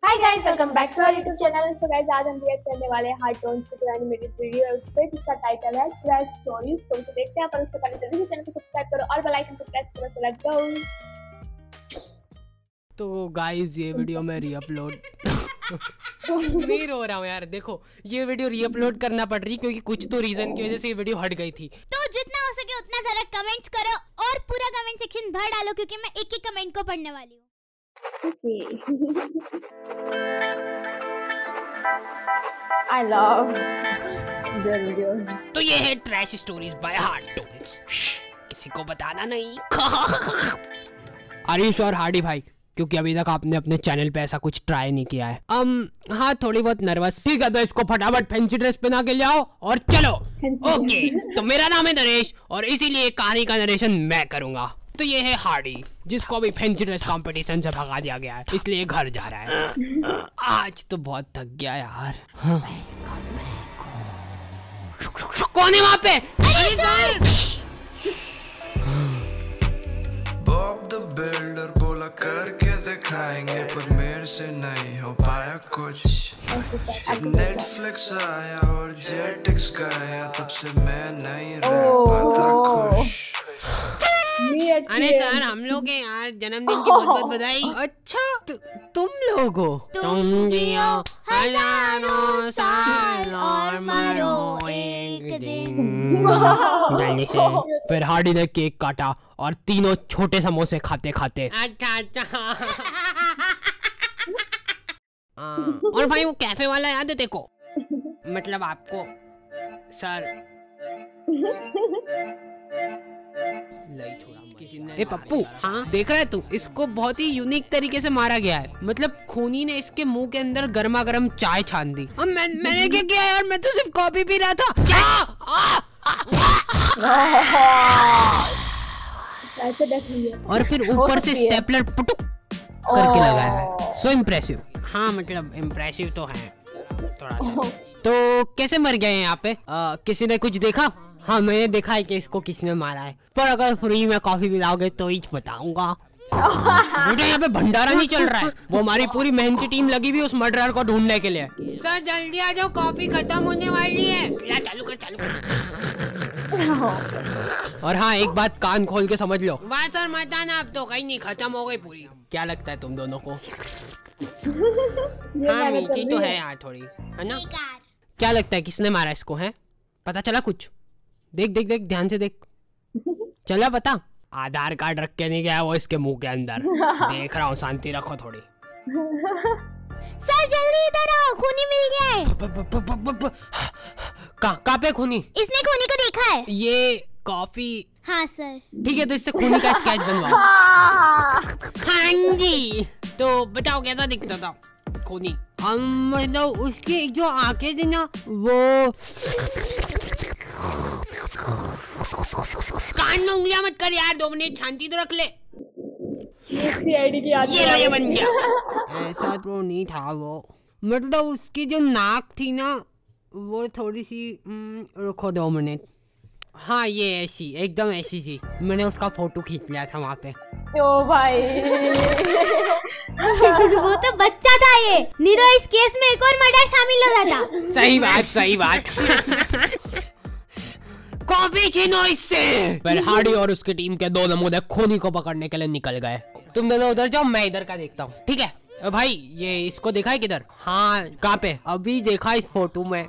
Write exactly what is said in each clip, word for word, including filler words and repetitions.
Hi guys, welcome back to our YouTube channel. So guys, आज हम react करने वाले हैं हार्ट टोन्स की पुरानी मेरी वीडियो है उस पे जिसका टाइटल है ट्रैश स्टोरीज। तो उसे देखते हैं, पर उससे पहले जल्दी से चैनल को सब्सक्राइब करो और बेल आइकन को प्रेस करो। So let's go. तो गाइस, ये वीडियो मैं रीअपलोड नहीं रो रहा हूँ यार, देखो ये वीडियो रीअपलोड करना पड़ रही क्योंकि कुछ तो रीजन की वजह से ये वीडियो हट गई थी। तो जितना हो सके उतना सारा कमेंट्स करो और पूरा कमेंट सेक्शन भर डालो क्योंकि मैं एक एक कमेंट को पढ़ने वाली हूँ। I love the videos. तो ये है trash stories by heart tones. किसी को बताना नहीं। आर यू श्योर हार्डी भाई? क्योंकि अभी तक आपने अपने चैनल पे ऐसा कुछ ट्राई नहीं किया है। um, हाँ, थोड़ी बहुत नर्वस। ठीक है, तो इसको फटाफट फैंसी ड्रेस पहना के ले आओ और चलो। ओके, तो मेरा नाम है नरेश और इसीलिए कहानी का नरेशन मैं करूंगा। तो ये है हार्डी, जिसको अभी फैंसी ड्रेस कंपटीशन से भगा दिया गया है, इसलिए घर जा रहा है। आज तो बहुत थक गया यार। हाँ। कौन है वहाँ पे? बॉब द बिल्डर बोला करके दिखाएंगे, पर मेरे से नहीं हो पाया कुछ। जब नेटफ्लिक्स आया और जेटिक्स गया, तब से मैं नहीं रह पाता खुश। अरे चार हम लोग हैं यार, जन्मदिन की बहुत बहुत बधाई। अच्छा, तु, तुम लोग हो? तुम जियो हजारों साल और मरो एक दिन। जल्दी से। फिर हार्डी ने केक काटा और तीनों छोटे समोसे खाते खाते। अच्छा अच्छा। और भाई, वो कैफे वाला याद है देखो? मतलब आपको सर किसी ने। ए पप्पू, हाँ देख रहा है तू? इसको बहुत ही यूनिक तरीके से मारा गया है। मतलब खूनी ने इसके मुंह के अंदर गर्मा गर्म चाय छान दी। अब मैं मैंने क्या किया यार? मैं तो सिर्फ कॉफी पी रहा था। ऐसे देख लिया। और फिर ऊपर से स्टेपलर पुटुक करके लगाया है। So impressive. हाँ मतलब इम्प्रेसिव तो है थोड़ा सा। तो कैसे मर गए यहाँ पे? आ, किसी ने कुछ देखा? हाँ, मैंने देखा है कि इसको किसने मारा है, पर अगर फ्री में कॉफी पिलाओगे तो ही बताऊंगा। मुझे यहाँ पे भंडारा नहीं चल रहा है, वो हमारी पूरी मेहनती टीम लगी हुई उस मर्डरर को ढूंढने के लिए। सर जल्दी आ जाओ, कॉफी खत्म होने वाली है। चालू कर चालू कर। और हाँ, एक बात कान खोल के समझ लो। वाह सर, मत आना, अब तो कहीं नहीं, खत्म हो गई पूरी। क्या लगता है तुम दोनों को? हाँ मीठी तो है यार थोड़ी, है ना? क्या लगता है किसने मारा इसको? है पता चला कुछ? देख देख देख, ध्यान से देख। चला पता? आधार कार्ड रख के नहीं गया वो इसके मुंह के अंदर। देख रहा हूँ, शांति रखो थोड़ी। सर जल्दी इधर आओ, खूनी मिल गया है। कहाँ पे खूनी? इसने खूनी को देखा है। ये कॉफी? हाँ सर। ठीक है, तो इससे खूनी का स्केच बनवाओ। हाँ जी, तो बताओ कैसा दिखता था खूनी? हम मतलब उसकी जो आंखें थी ना, वो कान में उंगलियां मत कर यार, दो मिनट शांति तो रख ले। सीआईडी की याद ये लो, ये बन गया। ऐसा तो नहीं था वो, मतलब उसकी जो नाक थी ना, वो थोड़ी सी रुको दो मिनट। हाँ, ये ऐसी एकदम ऐसी थी। मैंने उसका फोटो खींच लिया था वहाँ पे। ओ भाई। वो तो बच्चा था ये, नहीं तो इस केस में एक और मर्डर शामिल हो रहा था। सही बात, सही बात। कॉफी छीनो इससे। फिर हार्डी और उसकी टीम के दो नमूने खूनी को पकड़ने के लिए निकल गए। तुम दोनों उधर जाओ, मैं इधर का देखता हूँ, ठीक है? भाई, ये इसको देखा है किधर? हाँ, कहाँ पे? अभी देखा इस फोटो में।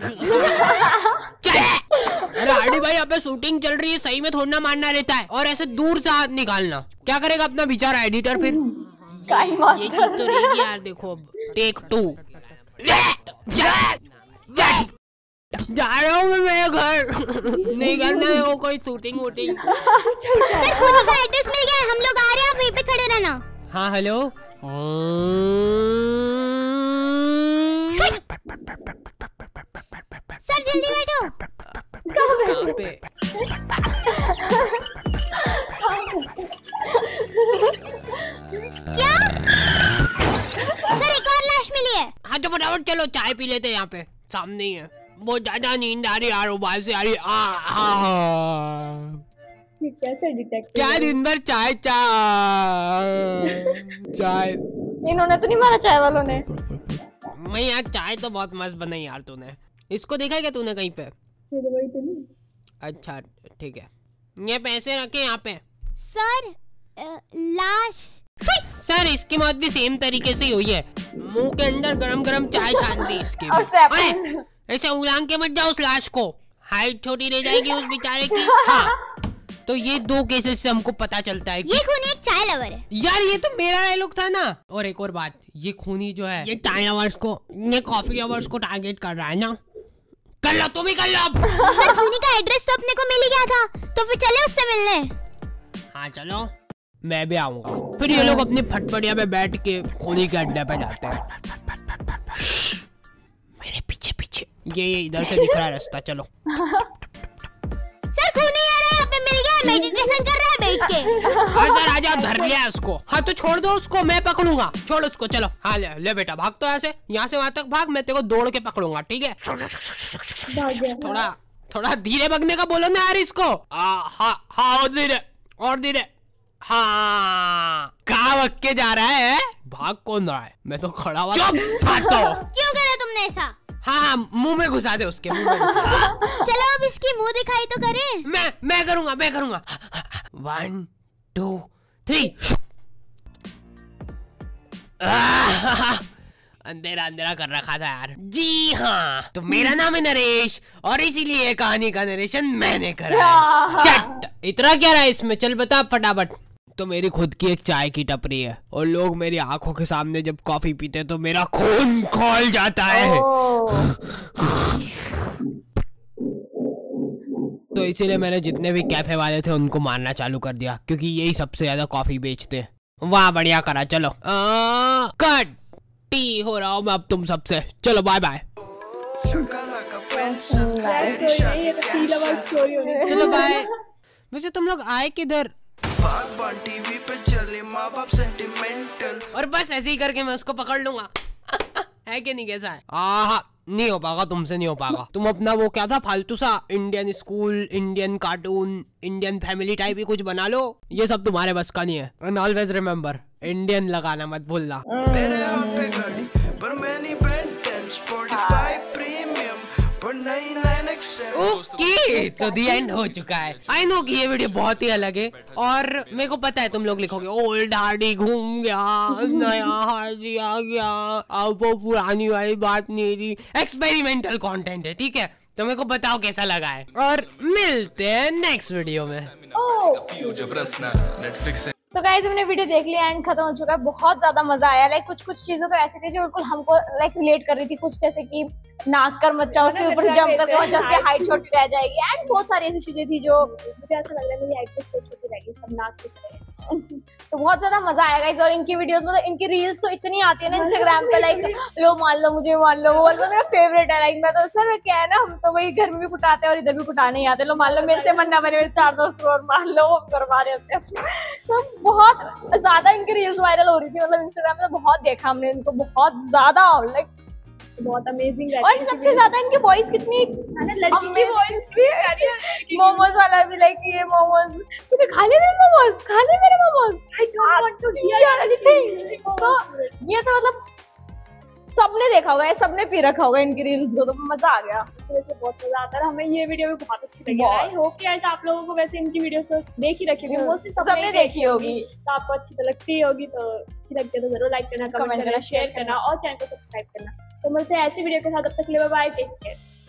अरे हार्डी भाई, यहाँ पे शूटिंग चल रही है, सही में थोड़ा मारना रहता है और ऐसे दूर से हाथ निकालना। क्या करेगा अपना बेचारा एडिटर फिर? ये चीज तो रहेगी यार। देखो अब टेक टू। जा रहा हूँ मैं मेरे घर। नहीं करना है वो कोई शूटिंग वूटिंग। सर खूनी का एड्रेस मिल गया है, हम लोग आ रहे हैं, आप वहीं पे खड़े रहना। हाँ हेलो। सर जल्दी बैठो। कहाँ पे? क्या? सर एक और लाश मिली है। हाँ तो फटाफट चलो, चाय पी लेते हैं, यहाँ पे सामने ही है। बहुत ज्यादा नींद आ रही है यार, उबाल से आ रही है। कैसे डिटेक्टिव? क्या दिन भर चाय चाय चाय इन्होंने तो नहीं मारा चाय वालों ने। मैं यार चाय तो बहुत मस्त बनाई यार तूने। इसको देखा है क्या तूने कहीं पे? तो नहीं। अच्छा ठीक है, ये पैसे रखे यहाँ पे। सर अ, लाश। सर इसकी मौत भी सेम तरीके से ही हुई है, मुंह के अंदर गरम गरम चाय छान दी इसके और भी। ऐसे उलांग के मत जाओ उस लाश को, हाइट छोटी रह जाएगी उस बेचारे की। हाँ तो ये दो केसेस से हमको पता चलता है कि ये खूनी एक चाय लवर है। यार ये तो मेरा डायलॉग था ना। और एक और बात, ये खूनी जो है ये चाय लवर्स को, ये कॉफी लवर्स को टारगेट कर रहा है ना। कर लो तुम ही कर लो अब। सर खूनी का एड्रेस तो अपने को मिल ही गया था, तो फिर चले उससे मिलने। हाँ चलो, मैं भी आऊंगा। फिर ये लोग अपनी फटफटिया पे बैठ के खूनी के अड्डे पे जाते हैं। मेरे पीछे पीछे, ये ये इधर से दिख रहा है रास्ता, चलो। सर खूनी आ रहा है, यहाँ पे मिल गया, मेडिटेशन कर रहा है बैठ के। हाँ सर आजा, धर लिया उसको। हाँ तो छोड़ दो उसको, मैं पकड़ूंगा। छोड़ उसको, चलो। हाँ ले ले बेटा, भाग तो यहाँ से, यहाँ से वहां तक भाग, मैं तेरे को दौड़ के पकड़ूंगा, ठीक है? थोड़ा थोड़ा धीरे भागने का बोलो ना यार इसको। हाँ हाँ और धीरे, और धीरे। हाँ कहाँ भाग के जा रहा है? भाग कौन रहा है? मैं तो खड़ा हुआ। क्यों करा तुमने ऐसा? हाँ हाँ मुंह में घुसा दे उसके, मुंह में घुसा दे। चलो अब इसकी मुंह दिखाई तो करे। मैं मैं करूंगा मैं करूंगा। One two three. अंधेरा अंधेरा कर रखा था यार। जी हाँ, तो मेरा नाम है नरेश और इसीलिए कहानी का नरेशन मैंने करा है। चट, इतना क्या रहा है इसमें? चल बता फटाफट। तो मेरी खुद की एक चाय की टपरी है और लोग मेरी आंखों के सामने जब कॉफी पीते तो मेरा खून खौल जाता है। तो इसीलिए मैंने जितने भी कैफे वाले थे उनको मारना चालू कर दिया, क्योंकि यही सबसे ज्यादा कॉफी बेचते हैं। वाह बढ़िया करा। चलो कट टी हो रहा हूँ मैं अब तुम सबसे। चलो बाय बाय। चलो बाय। वैसे तुम लोग आए किधर? टीवी पे चले माँ बाप सेंटिमेंटल। और बस ऐसे ही करके मैं उसको पकड़ लूंगा। है कि नहीं? कैसा है? आहा नहीं हो पाएगा, तुमसे नहीं हो पाएगा। तुम अपना वो क्या था फालतू सा Indian school, Indian cartoon, Indian family type ही कुछ बना लो। ये सब तुम्हारे बस का नहीं है। एंड ऑलवेज रिमेम्बर, इंडियन लगाना मत भूलना। मेरे हाथ पे गाड़ी पर मैं नहीं बेंटन, स्पॉटिफाई प्रीमियम पर नहीं नाइन एक्सएल। ओके तो दी एंड हो चुका है। आई नो कि ये वीडियो बहुत ही अलग है और मेरे को पता है तुम लोग लिखोगे ओल्ड हार्डी घूम गया, नया हार्डी आ गया, अब वो पुरानी वाली बात नहीं रही। एक्सपेरिमेंटल कंटेंट है, ठीक है? तो मेरे को बताओ कैसा लगा है और मिलते हैं नेक्स्ट वीडियो में। नेटफ्लिक्स से तो गाइस हमने वीडियो देख लिया एंड खत्म हो चुका है। बहुत ज्यादा मजा आया। लाइक कुछ कुछ चीजें तो ऐसी थी जो बिल्कुल हमको लाइक रिलेट कर रही थी। कुछ जैसे कि नाक कर मचा, उसके ऊपर जंप करके मचा, उसकी हाइट छोटी रह जाएगी एंड बहुत सारी ऐसी चीजें थी जो मुझे ऐसा लग रहा है मेरी हाइट तो छोटी रहेगी, सब नाक की तरह। तो बहुत ज्यादा मजा आएगा गाइस। और इनकी वीडियोस मतलब इनकी रील्स तो इतनी आती है ना इंस्टाग्राम पे, लाइक लो मान लो मुझे मान लो, वो वाला मेरा फेवरेट है। लाइक मैं तो सर क्या है ना, हम तो वही घर में भी कुटाते हैं और इधर भी कुटाने ही आते। लो मान लो मेरे से मन ना बने, मेरे चार दोस्त और मान लो वो करवा रहे होते हैं। तो बहुत ज्यादा इनकी रील्स वायरल हो रही थी, मतलब इंस्टाग्राम पे तो बहुत देखा हमने इनको, बहुत ज्यादा लाइक बहुत अमेजिंग। और सबसे ज्यादा इनकी वॉइस कितनी लड़की वॉइस भी, मोमोज वाला भी लाइक ये मोमोज तूने खा ले मेरे मोमोज, खा ले मेरे momos, I don't want to hear anything. So ये तो मतलब सबने देखा होगा, सबने पी रखा होगा इनकी रील्स को, तो मजा आ गया। इस वजह से बहुत मजा आता है। हमें ये वीडियो भी बहुत अच्छी लगी। आई होप कि आज आप लोगों को वैसे इनकी वीडियोस तो देख ही रखी होगी, मोस्टली सबने देखी होगी, तो आपको अच्छी तो लगती होगी। तो अच्छी लगती है तो जरूर लाइक करना, कमेंट करना, शेयर करना और चैनल को सब्सक्राइब करना। तो मिलते हैं ऐसी वीडियो के साथ, तब तक के लिए बाय बाय, टेक केयर।